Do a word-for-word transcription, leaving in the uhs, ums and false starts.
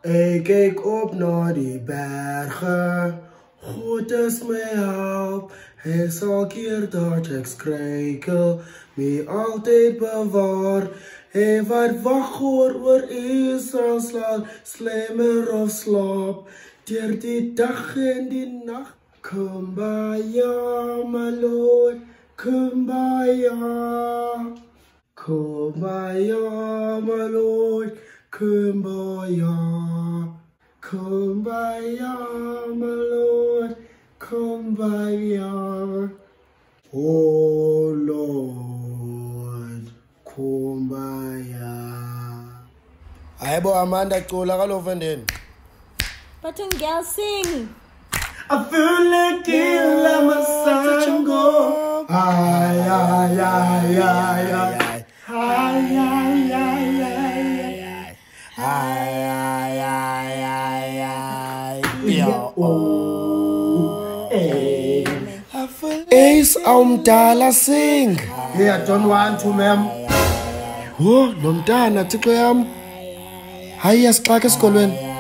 Ik kijk op naar die bergen. God is mij help. Hij zal keer dat ik skrijkel. Mij altijd bewaar. Hij wat wacht hoor oor Israëls land. Slimmer of slaap. Dier die dag en die nacht. Kumbaya, my Lord. Kumbaya. Kumbaya, my Lord. Kumbaya. Kumbaya, my Lord. Kumbaya. Oh Lord. Kumbaya. Hayibo Amanda cula kaloku vandeni. But a girl sing. I feel like I'm a sango. Ay, ay, ay, ay, ay. Ay, ay, ay, ay, ay. Ay, ay, ay, ay, ay. Yo, oh, hey. Ace umdala sing. Yeah, I don't want to, ma'am. Oh, nomntana thixo yam. Hayi asixaka esikolweni.